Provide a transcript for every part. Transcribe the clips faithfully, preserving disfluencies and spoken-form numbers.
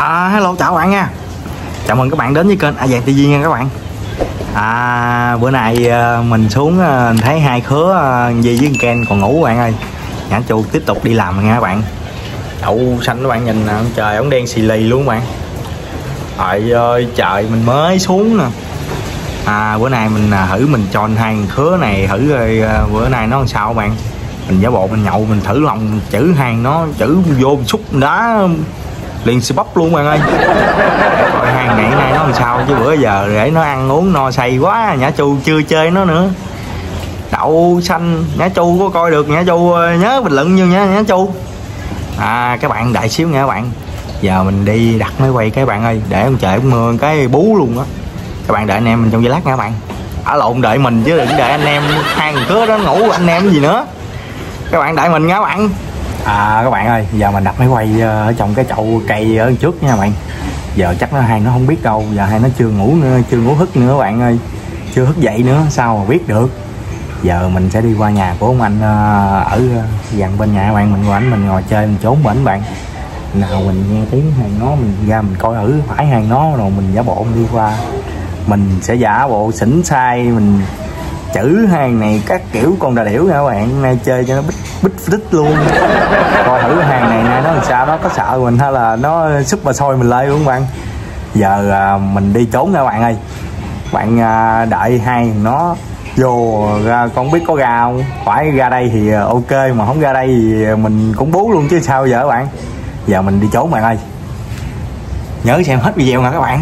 À, hello, chào các bạn nha. Chào mừng các bạn đến với kênh A Vàng ti vi nha các bạn. À, bữa nay mình xuống thấy hai khứa Di với Ken còn ngủ các bạn ơi. Nhã Chu tiếp tục đi làm nha các bạn. Đậu xanh các bạn nhìn nè, trời ống đen xì lì luôn các bạn. Trời ơi, trời mình mới xuống nè. À, bữa nay mình thử mình cho hai khứa này thử rồi bữa nay nó làm sao các bạn. Mình giả bộ mình nhậu mình thử lòng chữ hàng nó chữ vô xúc đá liền xì bắp luôn bạn ơi. Rồi hàng này nay nó làm sao chứ bữa giờ để nó ăn uống no say quá. Nhã Chu chưa chơi nó nữa. Đậu xanh Nhã Chu có coi được, Nhã Chu nhớ bình luận vô nha Nhã Chu. À, các bạn đợi xíu nha các bạn. Giờ mình đi đặt máy quay các bạn ơi, để ông trời ông mưa cái bú luôn á. Các bạn đợi anh em mình trong giây lát nha các bạn. Ở lộn đợi mình chứ đừng đợi anh em hai người cứa đó ngủ anh em cái gì nữa. Các bạn đợi mình nha các bạn. À các bạn ơi, giờ mình đặt máy quay ở trong cái chậu cây ở trước nha các bạn. Giờ chắc nó hai nó không biết đâu, giờ hai nó chưa ngủ nữa, chưa ngủ thức nữa các bạn ơi. Chưa thức dậy nữa, sao mà biết được. Giờ mình sẽ đi qua nhà của ông anh ở gần bên nhà các bạn, mình qua ảnh mình ngồi chơi mình trốn bển bạn. Nào mình nghe tiếng hàng nó mình ra mình coi thử phải hàng nó rồi mình giả bộ mình đi qua. Mình sẽ giả bộ xỉn sai mình chữ hàng này các kiểu con đà điểu nha các bạn, nay chơi cho nó bích bích đích luôn. Coi thử hàng này nay nó làm sao, nó có sợ mình hay là nó super soi mình lên không bạn. Giờ à, mình đi trốn nha các bạn ơi. Bạn à, đợi hai nó vô ra, con biết có ra không, phải ra đây thì ok, mà không ra đây thì mình cũng bú luôn chứ sao giờ các bạn. Giờ mình đi trốn bạn ơi, nhớ xem hết video nha các bạn.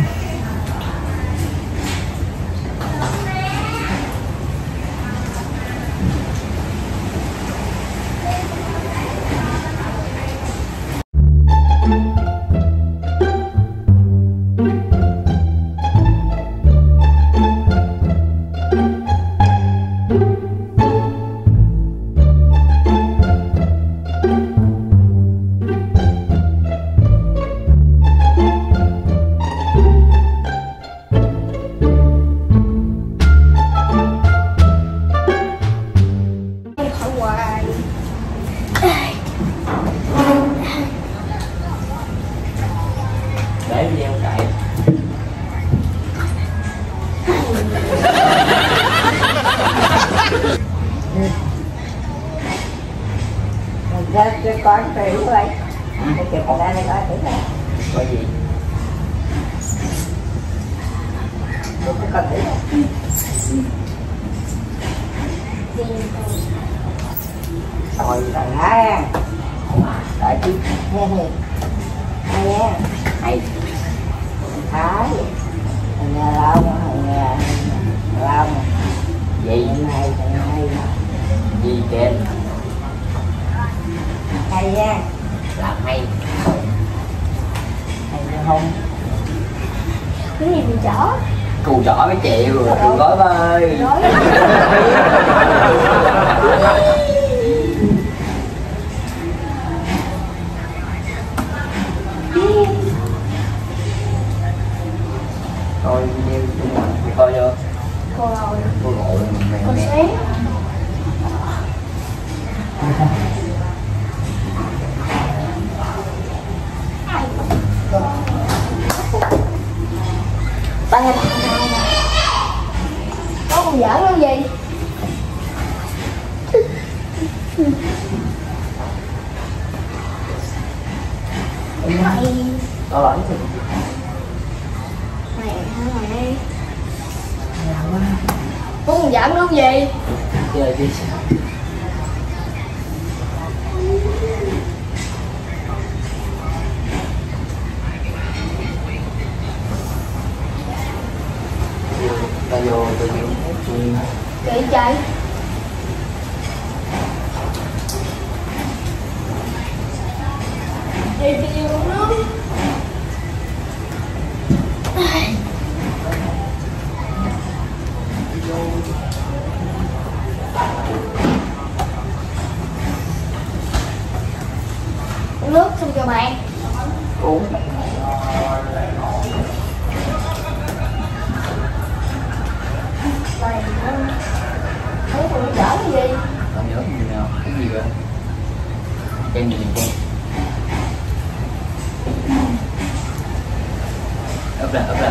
Để video cậy. Ra cho con tiểu vậy. Để chụp con ra đây coi thử coi. Có gì? Chụp con thử. Rồi rồi ha. Đợi chứ. Hay nha. Hay. Thái. Nhà lao nhà lao. Gì? Hay hay. Gì kèm? Hay nha. Làm hay. Hay không? Cái gì mình chở? Cù chỏ với chịu rồi, cù gói ơi. Nói Coi video chung rồi, coi chưa? cô rồi, Cô ngộ mình con nè. xé. Ba ngày này nè. Có con giỡn không gì? Mày Có lỗi gì? mày hả mày? Có con giỡn không gì? Chơi chứ sao? Ta vô tự nhiên chuyện Kệ chạy. Đi đi uống nước. Uống nước xong cho bạn. uống. Mày thấy tụi nó chở cái gì? Còn nhớ gì nào? Cái gì vậy? Kem gì kem? úp lên úp lên.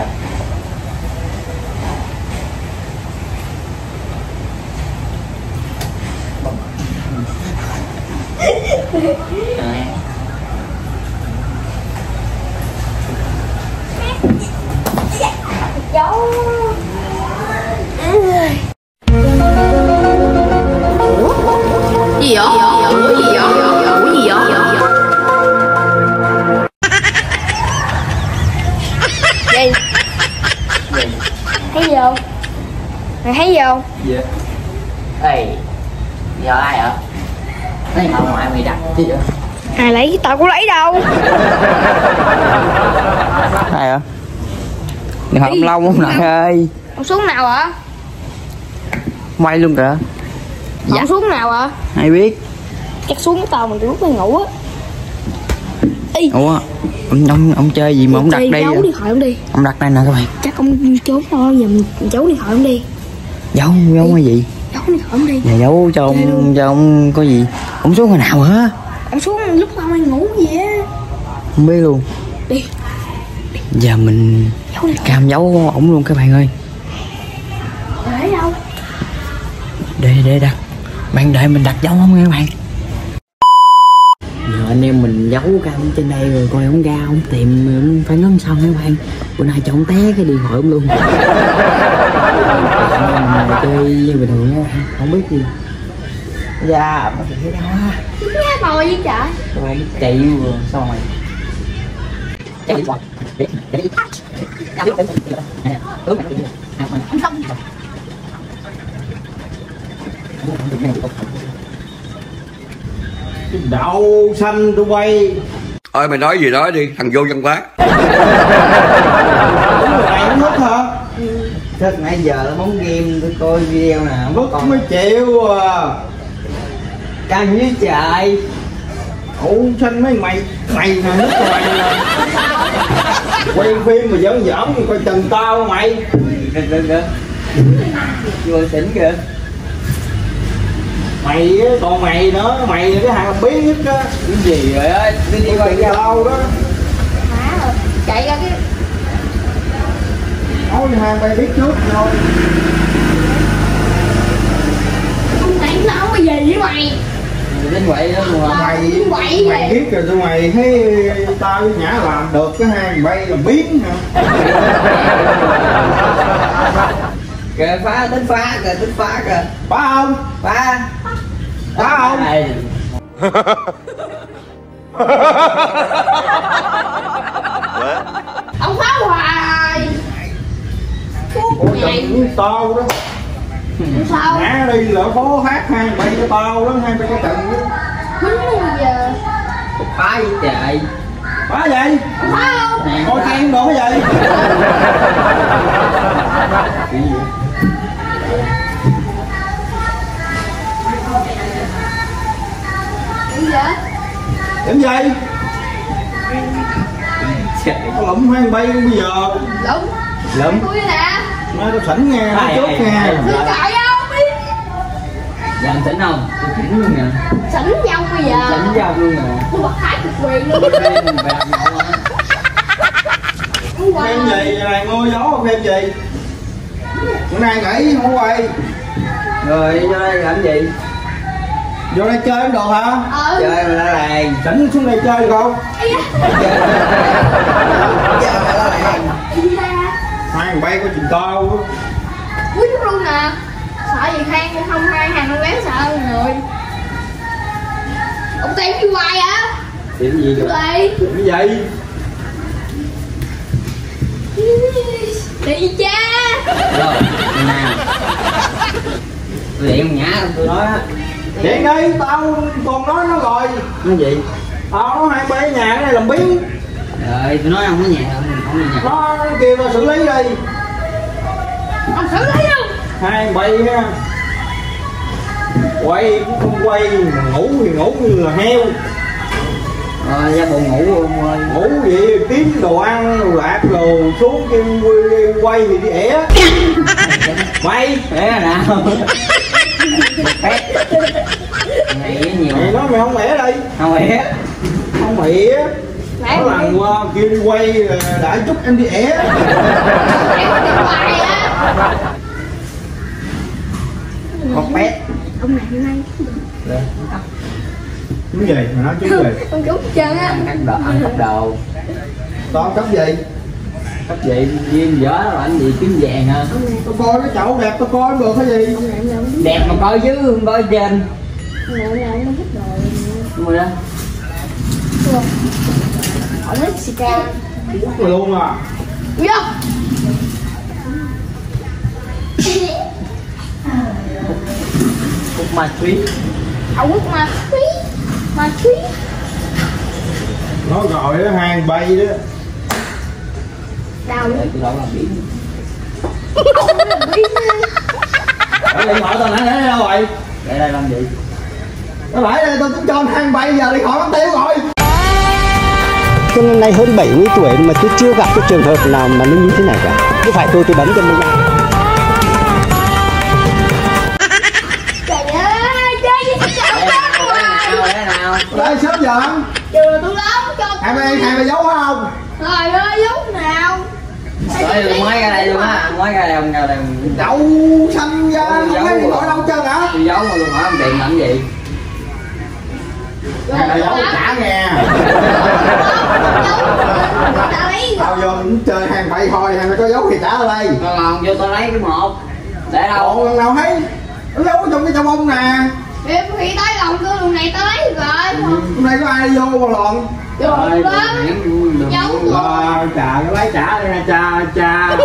Cháu gì vậy? Ủa gì vậy? Ủa gì vậy? gì? Thấy gì không? Mày thấy gì không? Gì? Ê, giờ ai hả? Lấy họ ngoại mày đặt chứ vậy? Ai lấy? Tao có lấy đâu. Ai hả? Điện thoại ông Long ông nội ơi. Ông xuống nào hả? Quay luôn kìa. Dạ. Ông xuống nào hả? Ai biết. Chắc xuống tao mà từ lúc mày ngủ á. Ê. Ủa, ông ông ông chơi gì mà ông đặt đây? Giấu điện thoại ông đi. Ông đặt đây nè các bạn. Chắc ông trốn đâu giờ mình giấu điện thoại ông đi. Giấu giấu cái gì? Giấu điện thoại ông đi. Dạ giấu cho ông cho ông có gì? Ông xuống hồi nào hả? Ông xuống lúc tao mày ngủ gì á. Không biết luôn. Đi. Giờ mình cam giấu ổng luôn các bạn ơi. Để đâu? Để để đặt. Bạn đợi mình đặt dấu không nha các bạn. Giờ anh em mình giấu cam trên đây rồi coi ổng ra ổng tìm ổng phải ngấn xong các bạn. Bữa nay cho ổng té cái điện thoại ổng luôn. Chơi bình thường nha, không biết gì. Dạ, nó thì thấy đâu á. Nghe bò gì trời? Rồi chạy vừa xong rồi. Chạy đi. Đậu xanh tôi quay. Ơi mày nói gì nói đi, thằng vô văn hóa. Đúng rồi này nó mất hả? Thật nãy giờ bóng game tôi coi video nè, Mất còn mấy triệu à. căng với trời. Đậu xanh mấy mày mày nè mất rồi mày nè. Quay phim mà giỡn giỡn coi chừng tao mày. Được được được. Vừa xỉn kìa. Mày á, còn mày nữa, mày là cái hàng làm biến nhất á. Cái gì rồi á, đi đi coi Chừng ra. tao đó. Má rồi. Chạy ra cái Nói hàng mày biết trước rồi. ông này nó không có gì với mày. Đến quậy đó luôn hả? Mày Quậy mày vậy. biết rồi tụi mày thấy tao với Nhã làm được cái hàng bay làm biến hả? Kìa phá, tính phá kìa, tính phá kìa. Phá không? Phá. Phá không? Đây. Ông phá hoài. Phút Ủa ngày. chừng tao đó. Sao? Nhã đi lỡ phố hát hàng bay cho tao đó, hàng bay cho chừng đó. Quýnh bây giờ. Phá gì trời. Phá gì? Ông phá không? Nè, Coi phá. than đồ cái gì? Cái gì? Bây giờ. Điểm gì? Trời. Tao lụm hàng bay bây giờ. Lụm. Lụm. Tôi nè. Nói tao sỉnh nghe, nói Ai, trước ai, nghe. ai. Tôi chạy không biết. Giờ anh tỉnh không? Tôi tỉnh luôn nè. Sỉnh nhau bây giờ. Tỉnh với ông luôn nè. Tôi bật thái cực quyền luôn. Đây mình về ông nhậu hả? Phim gì? Giờ này mưa gió phim gì? Bữa nay nghỉ không quay. Rồi vô đây làm gì? Vô đây chơi không được hả? Ừ. Chơi mà nó làng. Sỉnh xuống đây chơi được không? Chơi mà nó làng. Đi ra. Hàng bay có chừng tao. Quýnh luôn nè. Sợ gì Khang cũng không hai hàng nó béo sợ người. Ông tìm gì hoài á? Điểm gì rồi? Đi. Cái gì? Đi cha. Rồi, nào. Tôi điện ông Nhã tôi nói á. Điện đi, tao còn nói nó rồi. Nói gì? Tao nói hai bé nhà cái này làm biến. Rồi tôi nói ông ở nhà không, không ở nhà. Nó kêu tao xử lý đi. Ông xử lý luôn. Hai bay ha. Quay cũng không quay, ngủ thì ngủ như là heo. Rồi ra bộ ngủ ông ơi. Ngủ vậy kiếm đồ ăn, đồ lạc đồ xuống kêu quay thì đi ẻ. Mày Thế là nào? Phép. Ngày nhiều. mày nói mày không ẻ đi. Không ẻ. Không ẻ. Mẹ Có lần qua kia đi quay đã chúc em đi ẻ. Một pét. Ông này hôm nay Trúng gì? Mà nói trúng gì? con trúng chân á. Ăn đồ, ăn cắp đồ. Con cấp gì? Cấp gì viên dở là anh gì kiếm vàng hả? Tôi coi cái chậu đẹp tôi coi được cái gì? Ông này ông này Đẹp mà coi chứ không coi trên. ông này ông này ông thích đồ. Đúng rồi đó. Ông thích xì ca. Rồi luôn à. Vô. Hút ma túy. Ông hút ma túy. Ma túy. Nó gọi nó hàng bay đó. Đau Để luôn. tôi đâu làm biến. Ông là biến á. Ở điện thoại tao nãy để đâu rồi? Để đây làm gì? Nó phải đây tao tính cho anh hàng bay giờ điện thoại mất tiêu rồi. Cho nên nay hơn bảy mươi tuổi mà tôi chưa gặp cái trường hợp nào mà nó như thế này cả. Cứ phải tôi tôi bấm cho mình ra. Trời ơi, chơi gì mà chậm lắm rồi. Để nào? Đây sớm giờ anh. Chưa tôi lắm cho. Hai mươi hai mươi giấu phải không? Trời ơi, lúc nào? Rồi tôi mới ra đây luôn á, mới ra đây không ra đây. Đậu xanh ra không thấy điện thoại đâu trơn hả? Tôi giấu mà tôi hỏi ông tiền làm gì? Hai mươi giấu trả nghe. Ta lấy Tao vô cũng chơi hàng bay thôi, hàng có dấu thì trả ở đây. Còn lòng vô tôi lấy cái một. Để đâu? Ủa lần nào thấy? Nó giấu trong cái trong bông nè. em khi tới lòng tôi lần này tới lấy rồi. Hôm nay có ai vô một lần? Trời lắm. Giấu tôi. Ờ, trả cái lấy trả đây nè cha cha.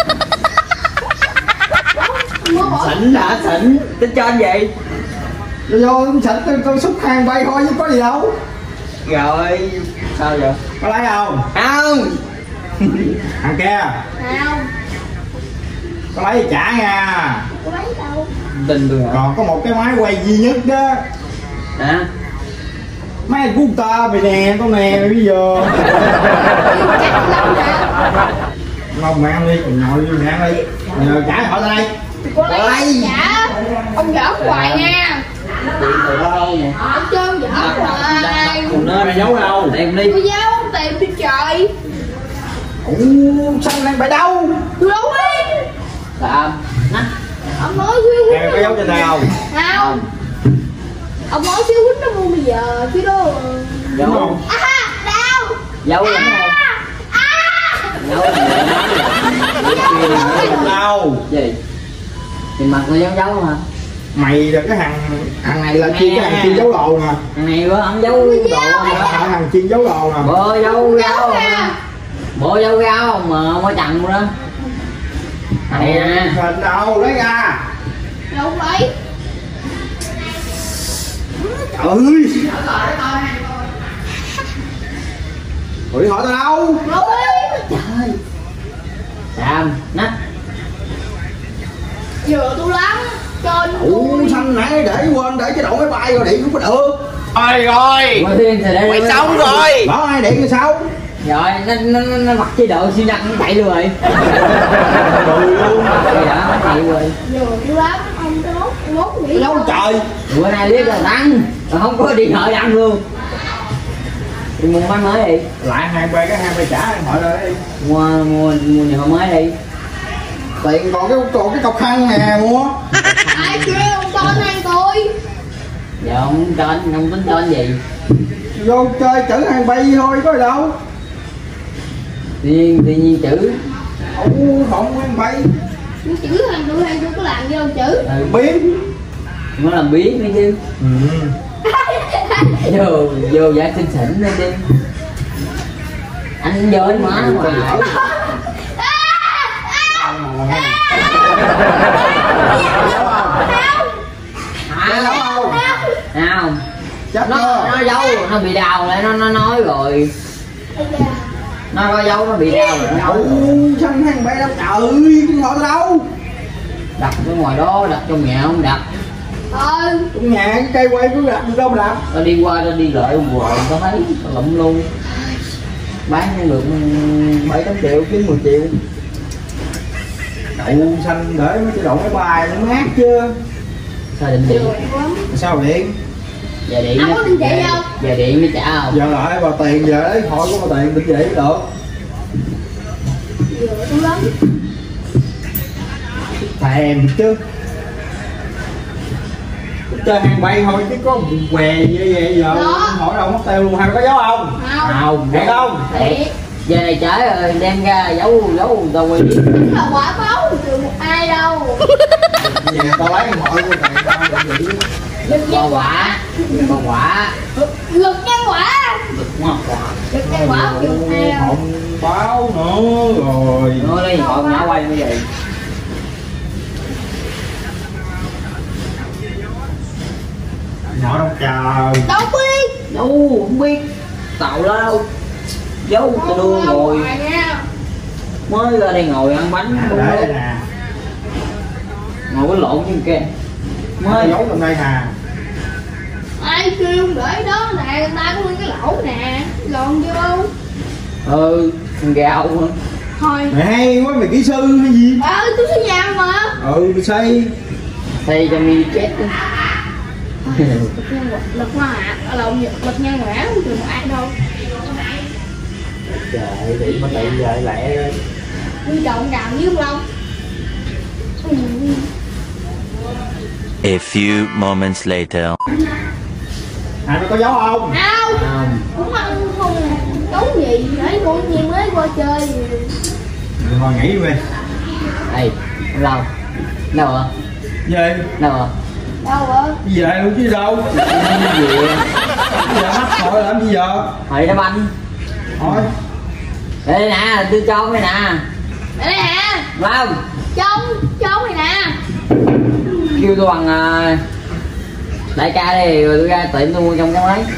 Mua bỏ. Xỉn hả xỉn? Tính cho anh gì? Tôi vô tôi xịt tôi, tôi xúc hàng bay thôi chứ có gì đâu. Rồi sao vậy? Có lấy không? Không. Hàng kia Nào, có lấy thì trả nha. tôi lấy đâu? Tin tôi hả? Còn có một cái máy quay duy nhất đó. Hả? Máy của ta mày nè, con nè bây giờ. Chắc lắm nè. Không mày ăn đi, còn nhồi vô mày ăn đi. Nhờ trả họ đây. Cô lấy trả. Ông giỡn hoài nha. Tiền từ đâu mà? Ở chơi giỡn hoài. Còn nơi Mày giấu đâu? Tìm đi. Tôi giấu ông tìm đi trời. Ủa sao này phải đâu? Tôi đâu biết. Làm. Nè. Ông nói xíu Em có giấu trên đây không? Không. Ông nói xíu quýnh nó mua bây giờ chứ đó. Giấu. Không. À, đâu? Giấu lắm không? Giấu lắm. Đâu? Gì? Thì mặt tôi giấu giấu hả? Mày là cái hàng hàng này là chuyên cái hàng chuyên giấu đồ nè. Thằng này có không giấu đồ không Là hả? hàng chuyên giấu đồ nè. Bộ giấu gáo Giấu nè. Bộ giấu gáo mà mới chặn đó. Này nè. Hình đâu lấy ra. Đâu lấy. Trời ơi. Ủa điện thoại tao đâu? Đâu lấy. Trời. Làm. Nách. Vừa tôi lắm. Trên Ủa xanh nãy để quên để chế độ máy bay rồi điện không có được. Ôi rồi, Mày thiên thì để mày xong rồi. Bảo ai điện thì sao? Rồi nó nó nó, nó mặc chế độ siêu năng nó chạy luôn rồi. Rồi luôn. Thì đó nó chạy rồi. vừa tôi lắm. Ông cái mốt mốt nghĩ Đâu trời. Bữa nay liếc là đăng, rồi không có điện thoại đăng luôn. Đi mua máy mới đi. Lại hàng bay cái hàng bay trả điện thoại rồi đi. Mua mua mua điện thoại mới đi. Tiền còn cái còn cái cọc khăn nè mua. ai kêu ông cho anh tôi. Giờ không cho anh, không tính cho anh gì. Vô chơi chữ hàng bay thôi có gì đâu. Tuy nhiên, tuy nhiên chữ. Ủa không nguyên bay. Cái chữ hàng tôi hay tôi có làm gì đâu chữ. Ừ, Biến. nó làm biến nữa chứ. Ừ. Vô, vô giải xinh xỉn lên đi. Anh vô anh má ngoài. Nào Chắc nó chưa? nó giấu nó bị đau lại nó nó nói rồi nó có giấu nó bị đau rồi nó nói Đậu rồi. xanh hàng bay đâu trời cái ngồi đâu? Đặt ở ngoài đó đặt trong nhà không đặt. Ờ. Trong nhà cái cây quay cứ đặt được đâu mà đặt. Tao đi qua tao đi lại hoài tao thấy tao lụm luôn. Bán được bảy tám triệu kiếm mười triệu. Đậu xanh để mấy cái đậu máy bay nó mát chứ. Sao định điện? Sao điện? Giờ điện Ông có định vị không? Giờ điện mới trả không? Giờ lại bà tiền giờ đấy hỏi có bà tiền định vậy được. Vừa tôi lắm. Thèm chứ. Chơi hàng bay thôi chứ có què như vậy giờ Đó. hỏi đâu mất tiêu luôn, hay có dấu không? Không. Không. Thiệt không? Thiệt. Giờ này trời rồi đem ra giấu giấu tao quay đi. Đúng là quả báo trường một ai đâu. Vậy tao lấy điện thoại của thầy tao định vậy. Lực nhân Con quả. quả. Con quả. Lực nhân quả. Ngon quả. Lực nhân quả của trường một ai đâu. Không báo nữa rồi. Nó lấy con nhỏ quay như vậy. Nhỏ đâu trời. Đâu biết. Đâu không biết. Tàu đó đâu. Giấu tao đưa ngồi. Ngoài nha. Mới ra đây ngồi ăn bánh. Để đây nè. Ngồi cái lộn như kia. Mới Mới giấu trong đây nè. Ai kêu để đó nè, người ta có nguyên cái lỗ nè. Lộn vô. ừ con gạo hả? Thôi. Mày hay quá, mày kỹ sư hay gì? Ờ tôi sẽ nhà mà. Ừ mày xây. Xây cho mi chết đi. Lực nhân quả. Lực hoa hạ. Ở lộn lực nhân quả không trường một ai đâu. Trời bị mà tiền giờ lẹ rồi. Đi trộn gạo với ông Long. Ừ. A few moments later. À mày có dấu không? Đâu. Không. Cũng ăn không đúng gì. Để con gì mới qua chơi. Rồi nghỉ đi về. Đây ông Long. Đâu hả? Gì? Đâu hả? Đâu rồi? Đi về luôn chứ đâu. Gì vậy? Giờ mắc thôi làm gì giờ? Hồi đá banh. Thôi. Đây nè, tôi cho mày nè. Đây nè. Long. Trông. Trông này nè. Kêu tôi bằng uh, đại ca đi rồi tôi ra tiệm tôi mua trong cái máy.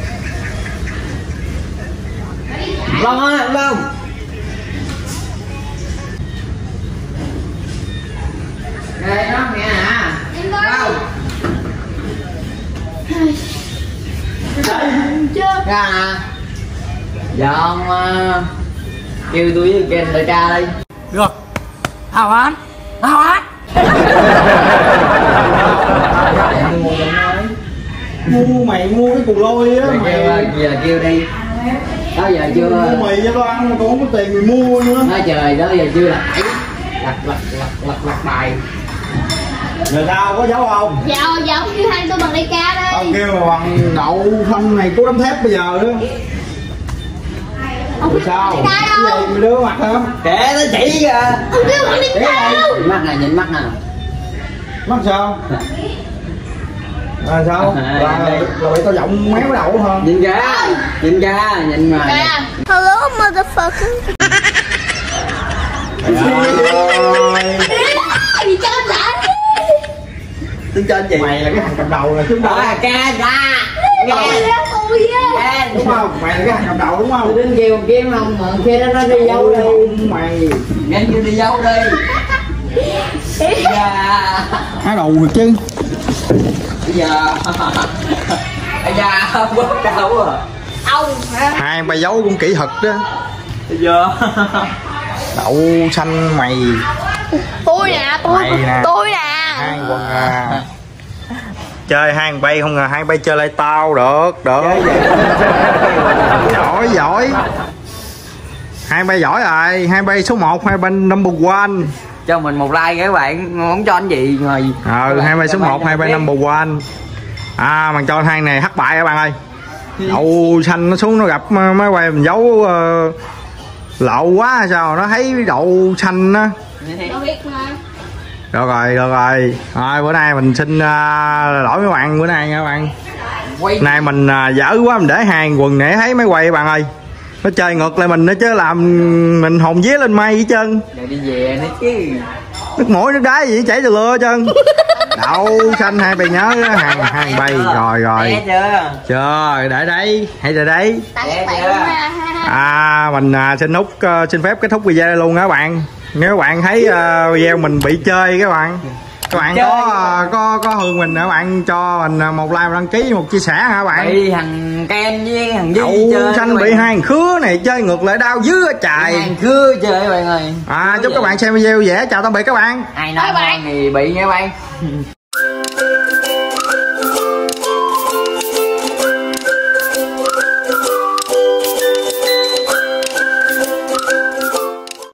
Long ơi, Long. Đây nó nghe nè. Em coi. Long. Chưa. Ra nè. Giờ ông uh, kêu tôi với kênh đại ca đi. Được. Hào án. Hào án. Tôi mua trong máy. Mua mày mua cái cù lôi á Rồi mày. kêu, giờ kêu đi. Đó giờ chưa. Mua mày cho tao ăn mà còn không có tiền mày mua nữa. Nói trời đó giờ chưa là lặt lặt lặt lặt lặt bài. Giờ sao có dấu không? Dạo dạo kêu hai tôi bằng đại ca Tao đây. kêu mà bằng đậu phanh này có đấm thép bây giờ nữa. Ông Rồi sao? đại ca Cái đâu? gì mày đưa mặt hả? Kệ nó chỉ kìa. Ông kêu bằng đại ca đâu? Nhìn mắt nè, nhìn mắt nè. Mắt sao? À sao? À, Là, đây. là bị tao giọng méo đậu hả? Nhìn ra, nhìn ra, nhìn mà. Nè. Hello motherfucker. Trời Gì cho anh lại? Tôi cho anh gì? mày là cái thằng cầm đầu là chúng Đó ta. là ca ra. Cái gì đó tôi á. Ca. Đúng không? Mày là cái thằng cầm đầu đúng Tôi không? đến kêu kiếm không mà khi đó nó đi dâu đi. Mày Nhanh kêu đi dâu đi. Dạ. há đầu rồi chứ. Bây giờ. Bây giờ bớt đau à. Ông hả? Hai bà giấu cũng kỹ thuật đó. Bây giờ. Đậu xanh mày. Tôi nè, tôi Mày nè. tôi nè. Hai quần à. Chơi hai thằng bay không ngờ hai bay chơi lại tao được được. Giỏi giỏi. Hai bay giỏi rồi, hai bay số một, hai bay number one. Cho mình một like các bạn, không cho anh gì rồi. Ờ hai bay số một, hai bay number one. À mà cho hai này thất bại các bạn ơi. Đậu xanh nó xuống nó gặp máy quay mình giấu uh, lộ quá hay sao nó thấy đậu xanh á. Đâu biết mà. Được rồi được rồi rồi bữa nay mình xin uh, lỗi mấy bạn bữa nay nha các bạn. Quay. Nay mình uh, dở quá mình để hàng quần để thấy máy quay các bạn ơi. Nó chơi ngược lại mình nó chứ làm mình hồn vía lên mây hết trơn. Để đi về nữa chứ. Nước mũi nước đá gì chảy từ lưa hết trơn. Đậu xanh hai bay nhớ đó, hàng hàng bay rồi rồi. Nghe chưa? Trời để đấy hay rồi đấy. Tại Dạ, các bạn dạ. ha ha ha. À mình uh, xin nút uh, xin phép kết thúc video đây luôn các bạn. Nếu các bạn thấy uh, video mình bị chơi các bạn các bạn Chơi. có uh, có có hương mình các bạn cho mình uh, một like một đăng ký một chia sẻ hả các bạn. Bị thằng Ken với thằng Duy Đậu chơi. xanh các bị bạn. hai thằng khứa này chơi ngược lại đau dữ á trời. Thằng cưa chơi các bạn ơi. À chúc các bạn xem video dễ chào tạm biệt các bạn. Ai nói Bye bye. ngon thì bị nha các bạn.